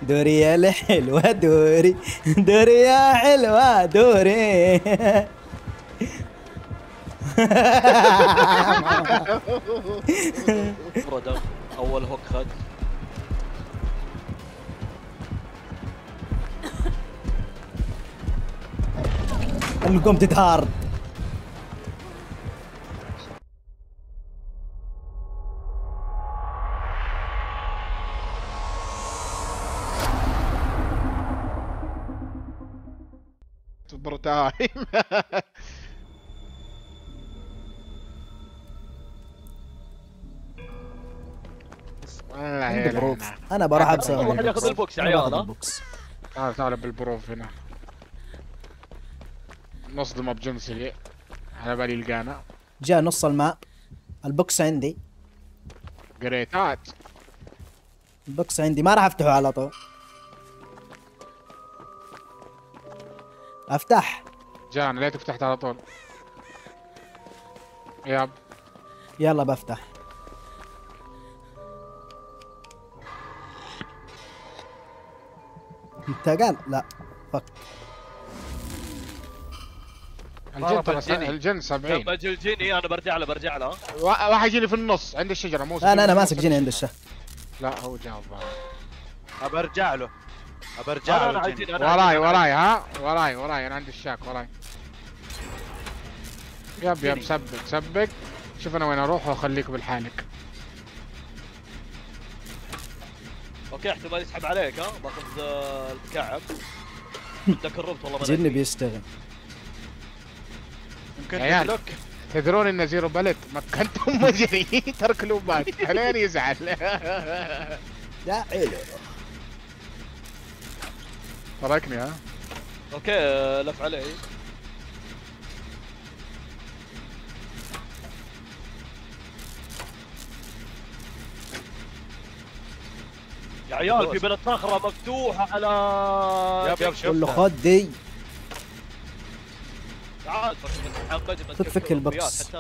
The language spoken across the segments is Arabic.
دوري يا الحلوة دوري، دوري يا حلوة دوري. اول هوك خد. انكم تتهارد. سوبر تايم. عندي بروف. انا بروح ابسط. واحد ياخذ البوكس يا عيال. ها تعال بالبروف هنا. نصدمه بجنسي على بالي لقانا. جاء نص الماء. البوكس عندي. قريتات. البوكس عندي ما راح افتحه على طول. افتح. جانا ليتك فتحت على طول. ياب. يلا بفتح. انت قال لا فك. الجن ترى الجن 70. لما اجي الجيني انا برجع له. واحد يجي لي في النص عند الشجره مو. انا ماسك جيني عند الشهر. لا هو جاب. برجع له. وراي ها وراي انا عندي الشاك وراي. يب سبق. شوف انا وين اروح واخليك بالحالك. اوكي احتمال يسحب عليك ها باخذ المكعب. بدك الربط والله ما جني بيشتغل. يمكن عيال تدرون ان زيرو بلد مكنتم مجري ترك لوبات الين يزعل. لا حلو. تركني ها. اوكي لف علي. يا عيال في بلد صخرة مفتوحة على يب قول له خد دي. تعال تفك البوكس.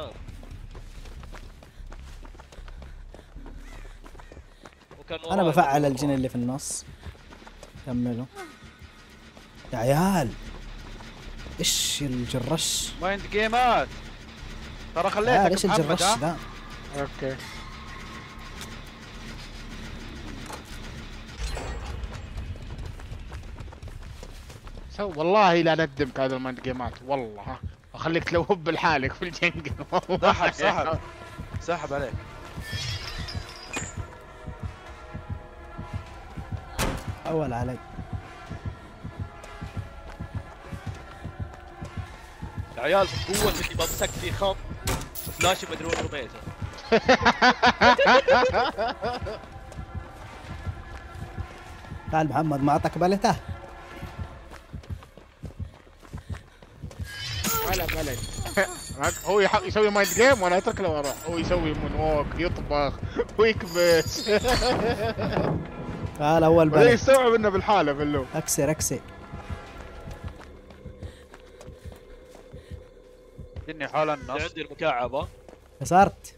انا بفعل الجن اللي في النص. كملوا يا عيال. ايش الجرش؟ مايند جيمات ترى خليتك ايش الجرش ذا؟ اوكي والله لا ندمك هذا المايند جيمات والله. اخليك تلوب لحالك في الجنجل. سحب عليك. اول علي. يا عيال قوة اللي بمسك لي خط فلاشي مدري وين رميته. تعال محمد ما اعطاك بلته. ولا بلد. هو يسوي مايند جيم وانا اترك له واروح. هو يسوي مون ووك يطبخ ويكبس. تعال اول بلد. يستوعب انه بالحاله باللو. اكسر. اني حول النص. عندي المكعبة. كسرت.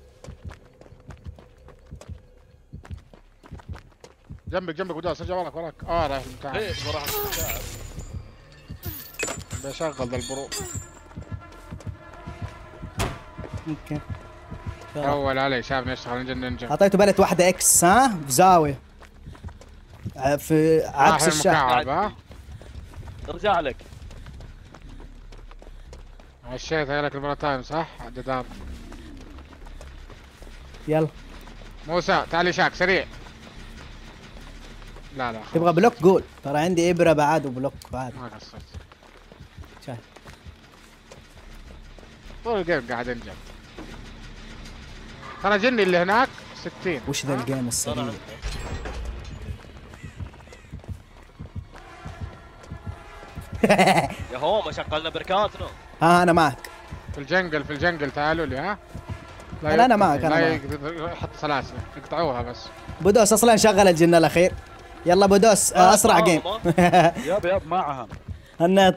جنبك وداس ارجع وراك. رايح المكعب. ايه وراح المكعب. بشغل ذا البرو. اوكي. اول علي شافني اشتغل نينجا. اعطيته بلت واحدة اكس ها في زاوية. في عكس الشارع. ارجع لك. مشيت لك البرا تايم صح؟ عدد يلا موسى تعالي شاك سريع. لا تبغى بلوك قول. ترى عندي ابرة بعد وبلوك بعد. ما قصرت. شايف طول الجيم قاعد انجب. ترى جني اللي هناك 60. وش ذا الجيم السريع؟ يا هو ما شغلنا بركاتنا. ها انا معك. في الجنجل تعالوا لي ها. لا انا معك لا يحط سلاسل يقطعوها بس. بودوس اصلا شغل الجن الاخير. يلا بودوس اسرع جيم. ياب معها. هنات.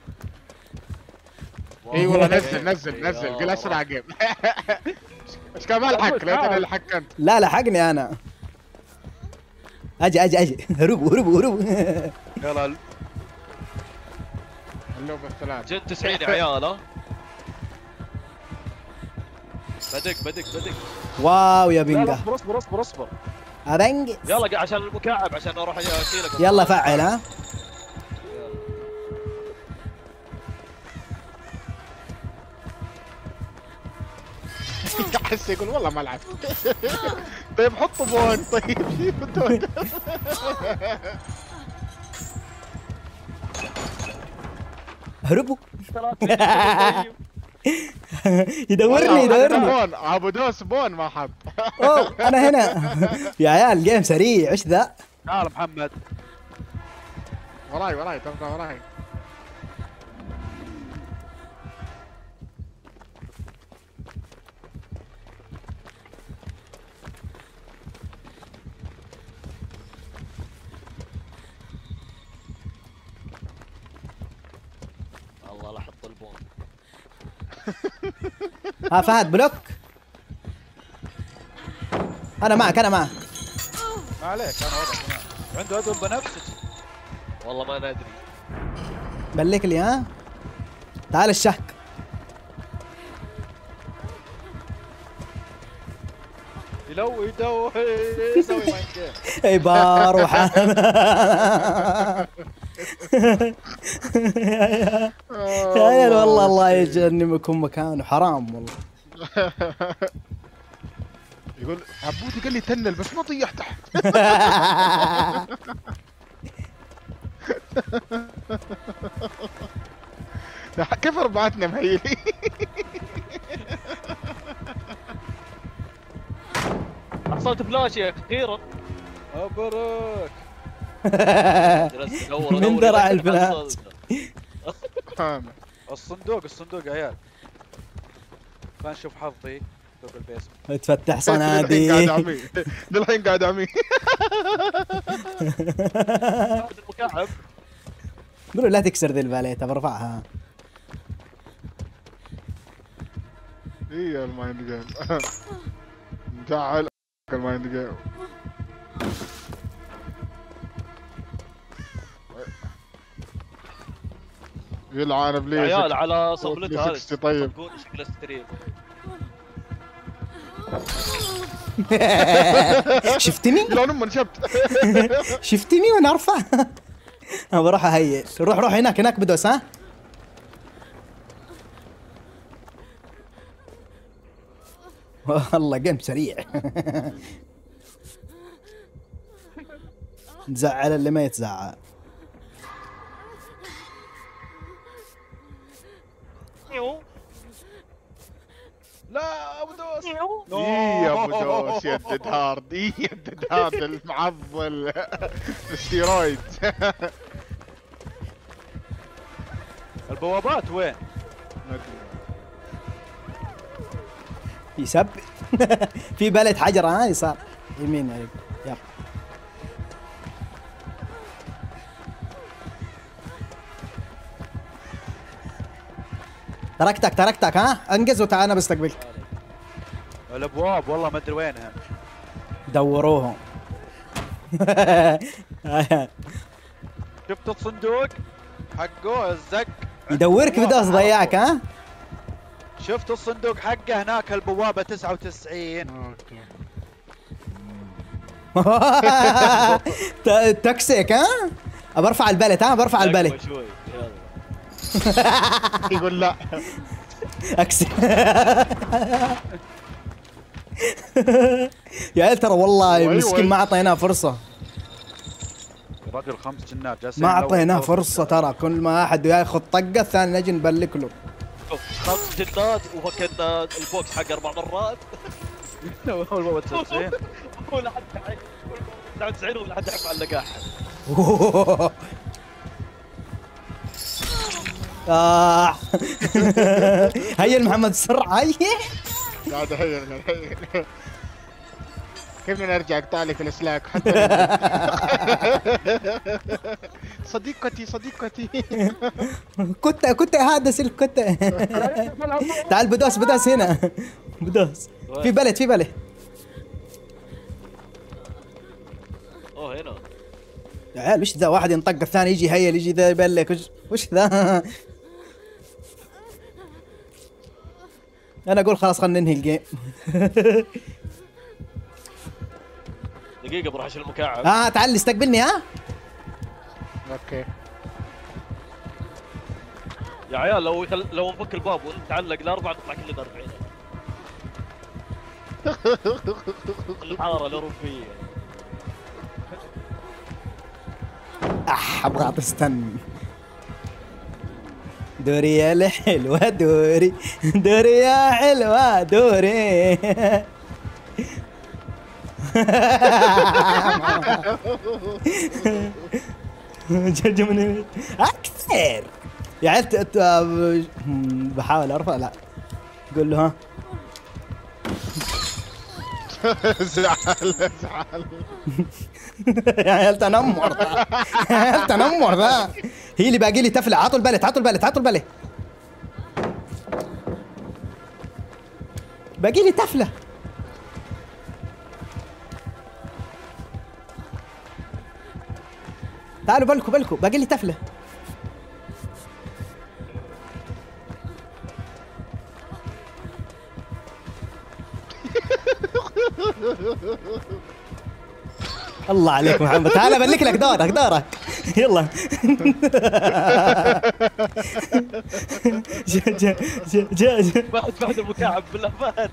اي والله نزل قل اسرع جيم. ايش كان ما لحق ليتني لحق انت. لا لحقني انا. اجي هربوا هربوا هربوا. يلا اللعبة الثلاث. جن 90 يا عيال ها. بدق. واو يا لا لا، بنقة. اصبر اصبر اصبر اصبر. ابنقص. يلا عشان المكعب عشان اروح اشيلك. يلا فعل ها. احس يقول والله ما لعبت. طيب حطوا بون. طيب شيلوا الدون. هربوا. يدورني. بون ابو دوس بون ما حط. اوه انا هنا. يا عيال جيم سريع ايش ذا؟ تعال محمد. وراي تبقى وراي. الله لا احط البون. ها فهد بلوك. انا معك. ما عليك انا وضعي تمام. عنده ادول بنفسه. والله ما ندري. بلك لي ها. تعال الشهك. يدور يسوي مايند جيم. اي بروح انا. يا عيال والله الله يجنبكم مكانه حرام والله. يقول عبودي قال لي تنل بس ما طيح تحت. كيف ربعتنا مهيلي. حصلت فلاش يا اخيرا. ابرك. من درع الفلاش. الصندوق يا عيال. خلينا نشوف حظي. صندوق البيس. تفتح صناديق. للحين قاعد عمي. المكعب. قولوا لا تكسر ذي الباليته برفعها. ايه المايند جيم. جعل المايند جيم. يلعن ابليس. عيال على صفلتها هذه. 60 طيب. شكله ستريم. شفتني؟ لون امه نشبت. شفتني وانا ارفع. انا بروح اهيئ. روح هناك بدوس ها. والله جيم سريع. تزعل اللي ما يتزعل. لا ابو دوس. ايه يا ابو دوس يا الديد هارد. ايه يا الديد هارد المعضل. الستيرويد. البوابات وين؟ يسب. في بلد حجر ها يسار يمين عليك. يلا تركتك ها انجز وتعال انا بستقبلك. الابواب والله ما ادري وينها. دوروهم. شفت الصندوق حقه الزق. يدورك بدوس ضيعك ها. شفت الصندوق حقه هناك البوابه 99. تكسيك ها. برفع البلت ها برفع البلت. شوي يلا. يقول لا. اكسي. يا عيال ترى والله مسكين ما اعطيناه فرصه. رجل 5 جنات جالسين. ما اعطيناه فرصه ترى. كل ما احد ياخذ طقه الثاني نجي نبلك له. 5 جنات وفكنا البوكس حق 4 مرات. والله 99. ولا حد 99 ولا حد يحب على اللقاح. هيا محمد السرعة هيا. قاعد اهيل. كيف نرجع اقطع لك الاسلاك حتى. صديقتي. كنت هذا سلك كنت. تعال بدوس هنا. بدوس. في بلد. اوه هنا. يا عيال وش ذا؟ واحد ينطق الثاني يجي هيل، يجي ذا يبلك، وش ذا؟ انا اقول خلاص خلينا ننهي الجيم. دقيقة بروح اشيل المكعب. تعال استقبلني اوكي. يا عيال لو نفك الباب ونتعلق الاربعة نطلع كلنا 40. الحارة الأوروبية. ابغى استنى. دوري يا الحلوة دوري، دوري يا حلوة دوري. جمني اكثر يا عيال. بحاول ارفع، لا قول له ها. زعل زعل. يا عيال تنمر ذا، يا عيال تنمر ذا. هي اللي باقي لي تفلة. عطوا البلت، عطوا البلت، عطوا البلت. باقي لي تفلة. تعالوا بلكوا بلكوا، باقي لي تفلة. الله عليك محمد، تعال ابلك لك دورك دورك. يلا. جا بعد المكعب بالله فهد.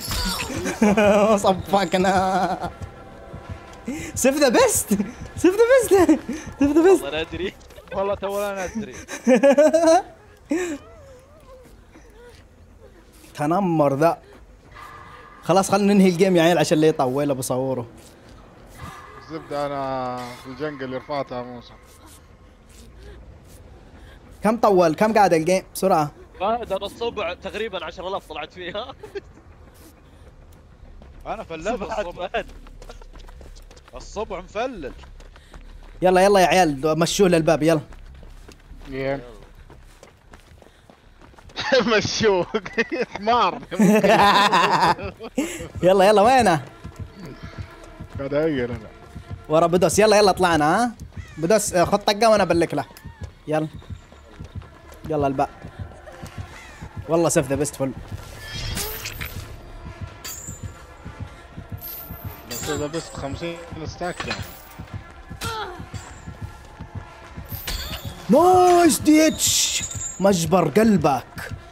صفقنا. سيف ذا بيست، سيف ذا بيست، سيف ذا بيست. والله انا ادري. والله تو انا ادري. تنمر ذا. خلاص خلينا ننهي الجيم يا عيال عشان اللي يطول بصوره. الزبده انا في الجنقل اللي رفعتها موسى. كم طول؟ كم قاعد الجيم بسرعة؟ فهد انا الصبع تقريبا 10,000 طلعت فيها. انا فللت الصبع. فهد. الصبع مفلل. يلا يلا يا عيال مشوه للباب يلا. يلا. مشوه حمار. يلا يلا وينه؟ قاعد اغير انا. ورا بدوس. يلا يلا طلعنا بدوس. خذ طقه وانا ابلك له. يلا يلا الباء. والله سيف ذا بيست فل. بس اذا بس 50 ستاك يعني. نايس ديتش، مجبر قلبك.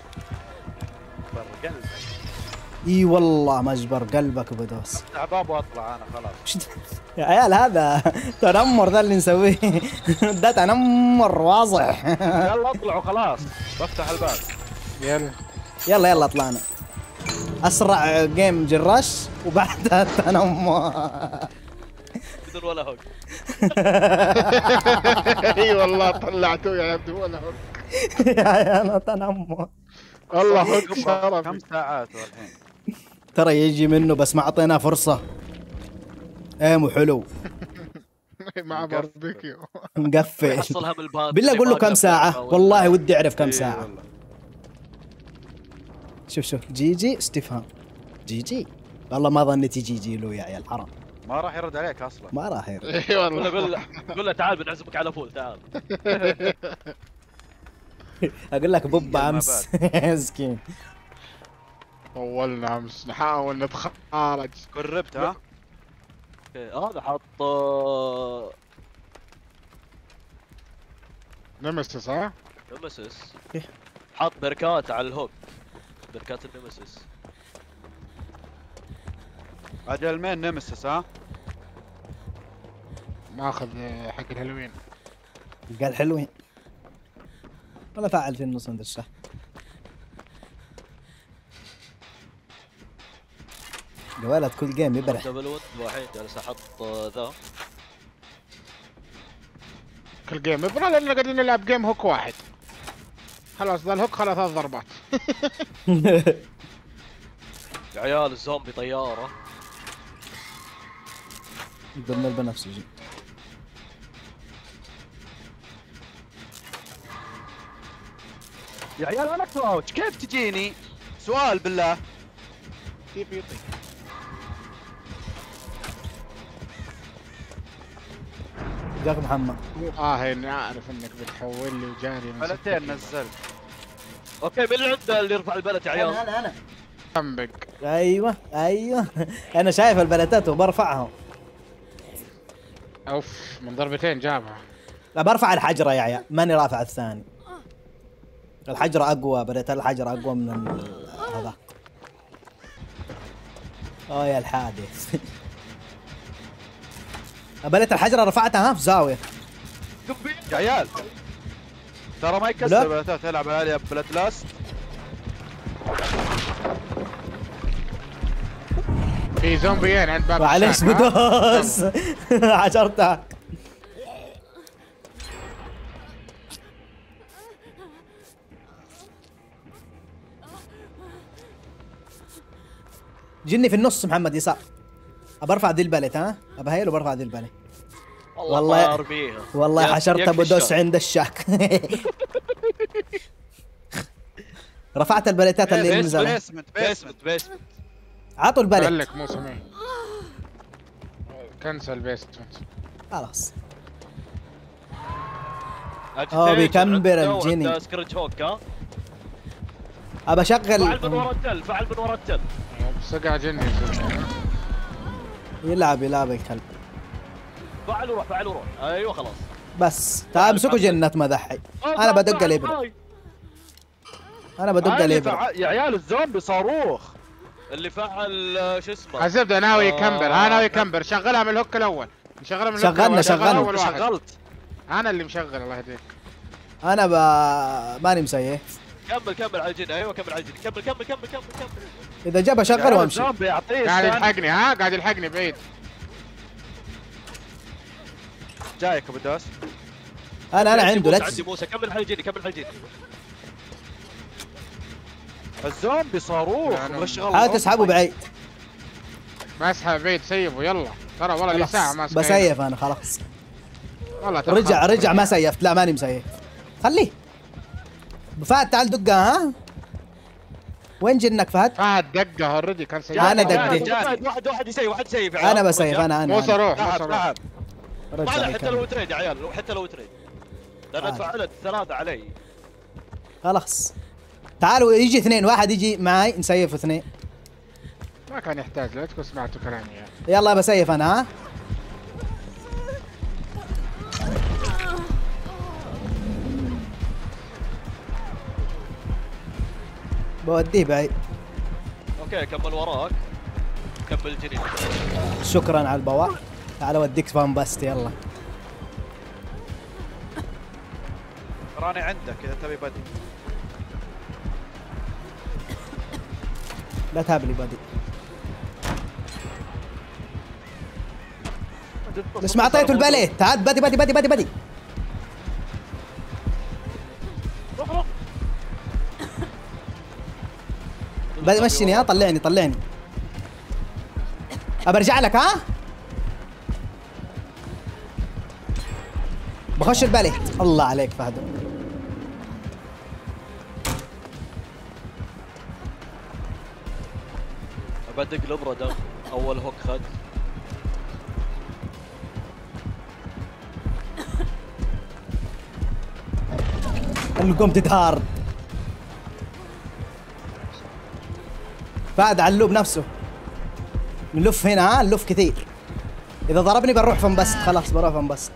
اي والله مجبر قلبك بدوس. افتح باب واطلع انا خلاص. يا عيال هذا تنمر ذا اللي نسويه. ده تنمر واضح. يلا اطلعوا خلاص، بفتح الباب. يلا يلا يلا طلعنا. اسرع جيم جراش وبعدها تنمر. بدون ولا هوك. اي والله طلعتوه يا عبد ولا هوك. يا عيال تنمر. الله هوك كم شرفي. ساعات والحين؟ ترى يجي منه بس ما اعطيناه فرصة. مو حلو. مع باربيكيو. مقفل. حصلها من الباب. بالله اقول له كم ساعة، والله ودي اعرف كم ساعة. والله. شوف شوف جي جي استفهام. جي جي والله ما ظنيتي جي جي له يا عيال حرام. ما راح يرد عليك اصلا. ما راح يرد. اي والله. قول له تعال بنعزمك على فول تعال. اقول لك بوب يلا امس. مسكين. طولنا امس نحاول نتخارج. قربت ها؟ هذا حط نمسس ها؟ نمسيس. إيه. حط بركات على الهوك. بركات النمسيس. اجل مين نمسس ها؟ ماخذ حق الهالوين. قال حلوين. ولا فاعل في النص عند الشاه. جوالات كل جيم يبرح. دبل وند الوحيد جالس احط ذا. كل جيم يبرى لان قاعدين نلعب جيم هوك واحد. خلاص ذا الهوك خلاص 3 ضربات. يا عيال الزومبي طيارة. ضمن البنفسجي. يا عيال انا كراوتش كيف تجيني؟ سؤال بالله. كيف يطي؟ جاك محمد. اني اعرف انك بتحول لي وجاري من بلتين نزلت. اوكي مين اللي عنده اللي يرفع البلت يا عيال؟ انا جنبك. ايوه انا شايف البلتات وبرفعهم. اوف من ضربتين جابها. لا برفع الحجره يا عيال، ماني رافع الثاني. الحجره اقوى، بلت الحجره اقوى من هذا. يا الحادث. بلت الحجره رفعتها في زاويه. يا عيال ترى ما يكسر بلاتات، العب عليها بلاد لاست. في زومبيين عند باب معليش الشاك، ها؟ بدوس. عشرتها. جني في النص محمد يسار. ابرفع ذي البلت، ها ابهيل وبرفع ذي البلت. والله ارميها. والله حشرت يكفي بدوس الشر. عند الشاك. رفعت البلتات اللي نزلت. بيسمنت. عطوا البلت. قال مو سميع. كنسل بيستمنت. خلاص. بيكمبر الجني. سكريتش هوك ها. ابى اشغل. فعل من ورا التل، فعل من ورا التل. سقع جني. يلعب الكلب. فعل وروح ايوه خلاص. بس تعال امسكوا جنة مذحي. انا بدق الابره. انا بدق الابره. يا عيال الزومبي صاروخ. اللي فعل شو اسمه. الزبده ناوي يكمبر، ناوي يكمبر. شغلها من الهوك الاول. نشغلها من الهوك شغلنا. شغلت. انا اللي مشغل الله يهديك. انا ماني مسيح. كمل على الجن. ايوه كمل على الجن. كمل. اذا جاب اشغل وامشي. الزومبي يعطيه قاعد يلحقني، قاعد يلحقني بعيد. جايك ابو داس. انا عنده لا عندي موسى. كمل على الجن. الزومبي صاروخ. حاول تسحبه بعيد. ما اسحب بعيد، سيبه يلا. ترى والله لي ساعه ما سكيت. بسيف انا خلاص. والله ترى رجع ما سيفت. لا ماني مسيف. خليه. فهد تعال دقها. ها وين جنك فهد؟ فهد دقه اوريدي كان سيف. انا دقيت. واحد يسيف. انا بسيف. انا موسى روح. رجع حتى لو تريد يا عيال، حتى لو تريد لان تفعلت 3 علي. خلاص تعالوا يجي 2. واحد يجي معي نسيف 2. ما كان يحتاج، لا تكون سمعتوا كلامي يعني. يلا بسيف انا. ها بوديه بعيد. اوكي كمل وراك. كمل الجنين. شكرا على البواق. تعال اوديك فان باست. يلا راني عندك اذا تبي بدي. لا تهبلي بدي. ليش ما اعطيته البلت؟ تعال بدي. روح. بدي مشيني. ها طلعني. ابى ارجع لك. ها بخش البلت. الله عليك فهد. بدق الابره دم. اول هوك خد. القوم تتهار. فهد على اللوب نفسه. نلف هنا. نلف كثير. اذا ضربني بروح فنبست. خلاص بروح فنبست.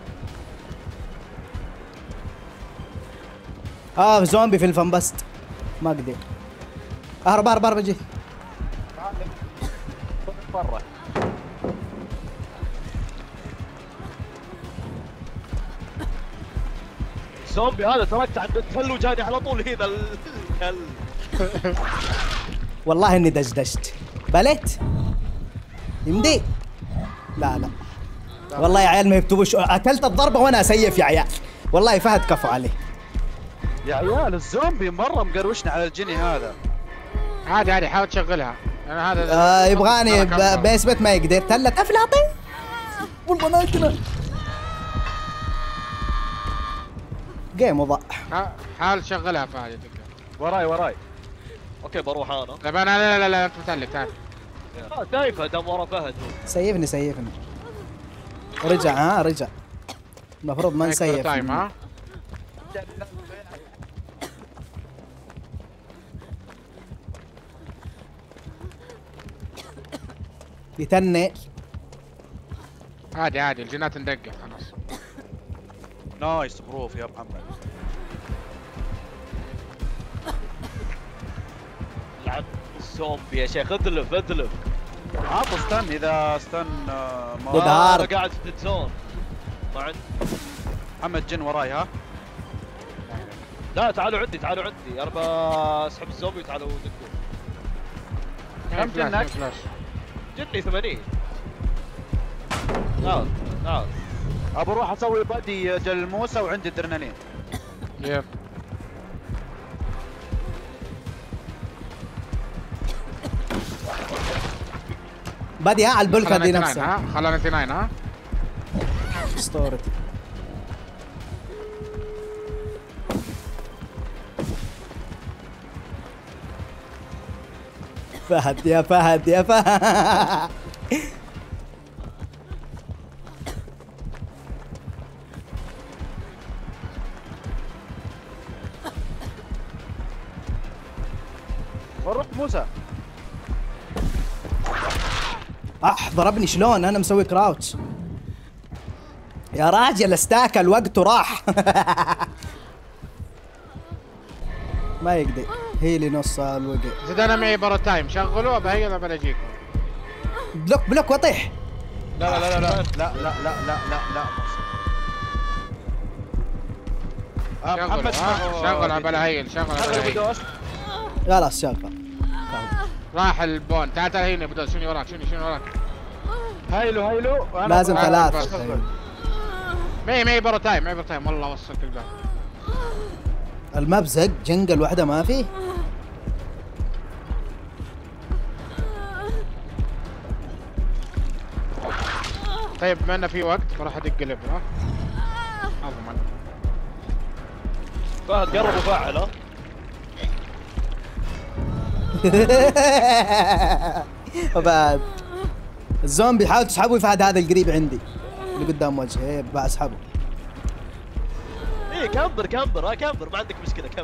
زومبي في الفنبست. ما اقدر. اهرب اجي. برا. الزومبي هذا تركت عند التل وجاني على طول هنا الكل. والله اني دشدشت. بلت يمدي. لا والله يا عيال ما يكتبوش. اكلت الضربه وانا اسيف يا عيال. والله فهد كفو عليه. يا عيال الزومبي مره مقروشنا على الجني هذا. عادي حاول تشغلها. انا هذا يبغاني بيثبت ما يقدر. تلت افلاطي والبناكله. جيم وضع. حاول تشغلها فهد. وراي. اوكي بروح انا. طيب انا لا انت متعلق. تعال. شايفه دم ورا فهد. سيفني. رجع. رجع. المفروض ما نسيف. تايم ها. يتني. عادي عادي الجينات ندقق خلاص. نايس بروف يا محمد. لعب الزومبي يا شيخ، ادلف ادلف. عطوا استن اذا استن ضد انا هارد. قاعد في الديد زون ما عندي. محمد جن وراي ها. لا تعالوا عندي تعالوا عندي، انا بسحب الزومبي وتعالوا دقوا. كم جنك؟ فلاش. جتني 80. تعال تعال. ابى اروح اسوي بادي جلموسه وعندي ادرينالين. يب. بادي على البلكه دي نفسها. خلنا 99 ها. اسطورتي. فهد يا فهد يا فهد. روح موسى. ضربني شلون انا مسوي كراوتش. يا راجل استاكل وقته راح. ما يقدر هي لي نص الوقت. زيد انا معي برا تايم شغلوا ابى انا بلاجيكم. بلوك بلوك واطيح. لا لا لا لا لا لا لا لا لا لا محمد شغل على هيل شغل على هيل. خلاص شغل. راح البون. تعال تعال هنا بدوس. شنو وراك شنو وراك. هيلو هيلو. لازم ثلاثة. معي برا تايم والله وصلت الباب. المبزق جنقل واحدة ما في. طيب بما انه في وقت راح ادق الابره. اضمن. فهد قرب وفعل ها. وبعد الزومبي حاول تسحبه يفعل هذا القريب عندي اللي قدام وجهي. ايه بسحبه. ايه كمبر كمبر كمبر ما عندك مشكله كمبر.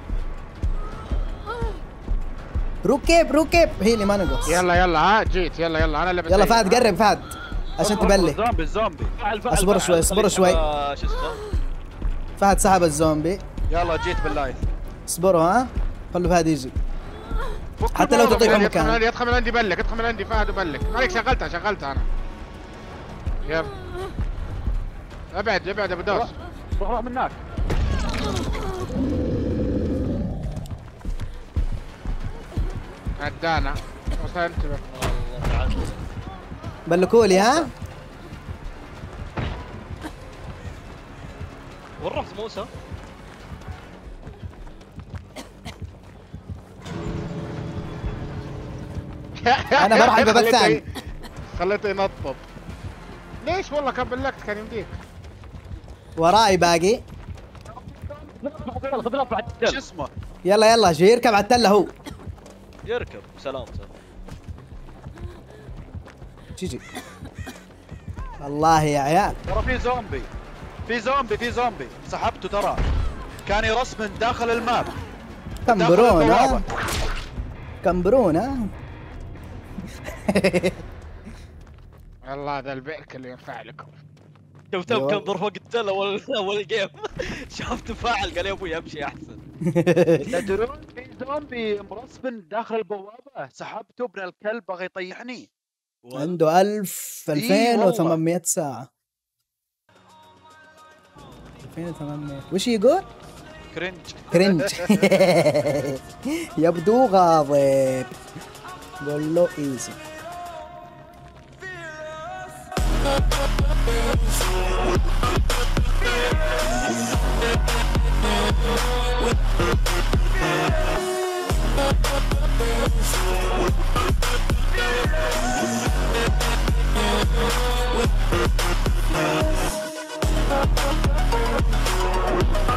ركب هي اللي ما نقص. يلا ها جيت. يلا انا اللي يلا فهد قرب فهد عشان تبلي. الزومبي اصبر شوي اصبر شوي. شو اسمه؟ فهد سحب الزومبي. يلا جيت بالله. اصبروا ها خلوا فهد يجي. حتى لو تطيحوا مكان. ادخل من عندي بلك. ادخل من عندي فهد وبلك. مالك شغلتها انا. يلا ابعد ابو دوس. روح من هناك. عدانا وصل. انتبه بلكولي ها. وين رحت موسى؟ انا بروح الباب الثاني. خليته ينطط. ليش والله كان بلكت كان يمديك. وراي باقي. شو اسمه؟ يلا جي يركب على التله هو. يركب سلامته. جي والله يا عيال. ترى في زومبي سحبته ترى. كان يرسم من داخل الماب. كمبرونا. والله هذا البئر اللي ينفع لكم. شفت كمبر فوق التل اول جيم. شاف تفاعل قال يا ابوي امشي احسن. تدرون في زومبي مرسم داخل البوابه سحبته ابن الكلب بغى يطيحني. عنده 2800 ساعة. 2800 وش يقول؟ كرنج. يبدو غاضب. قول له ايزي.